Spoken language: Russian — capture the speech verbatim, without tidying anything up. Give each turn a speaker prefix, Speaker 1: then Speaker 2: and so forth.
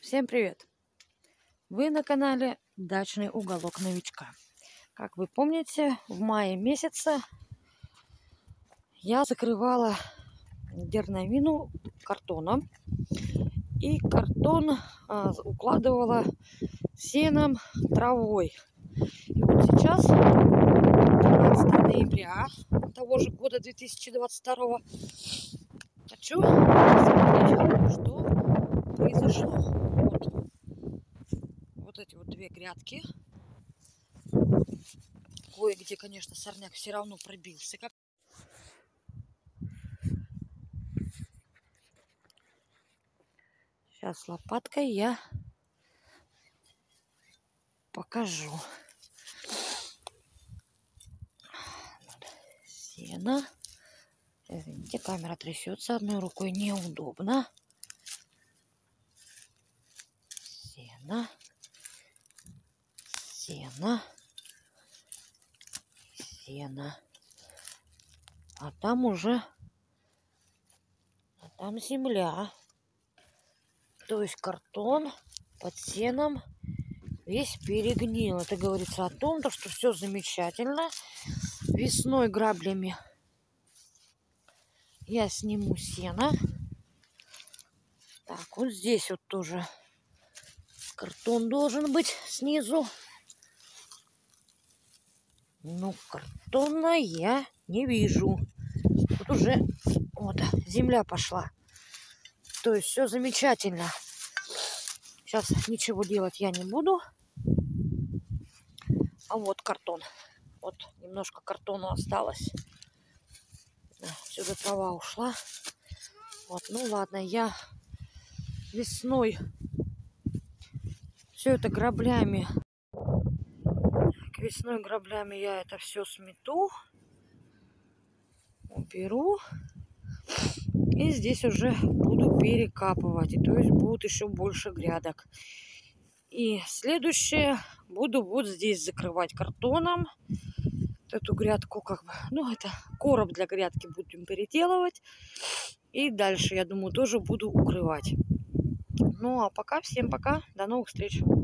Speaker 1: Всем привет! Вы на канале Дачный уголок новичка. Как вы помните, в мае месяце я закрывала дерновину картоном. И картон а, укладывала сеном, травой. И вот сейчас, тринадцатое ноября того же года две тысячи двадцать второго, хочу посмотреть, что произошло. Вот. Вот эти вот две грядки. Кое-где, конечно, сорняк все равно пробился. Как... Сейчас лопаткой я покажу. Сено. Извините, камера трясется, одной рукой неудобно. Сено. Сено. Сено. А там уже, а там земля. То есть картон под сеном весь перегнил. Это говорится о том, что все замечательно. Весной граблями я сниму сено. Так, вот здесь вот тоже картон должен быть снизу. Но картона я не вижу. Тут уже вот земля пошла. То есть все замечательно. Сейчас ничего делать я не буду. А вот картон. Вот немножко картону осталось. Отсюда трава ушла. Вот, ну ладно, я весной все это граблями. К весной граблями я это все смету. Уберу. И здесь уже буду перекапывать. И то есть будут еще больше грядок. И следующее буду вот здесь закрывать картоном. Эту грядку как бы, ну это короб для грядки будем переделывать. И дальше, я думаю, тоже буду укрывать. Ну а пока, всем пока, до новых встреч.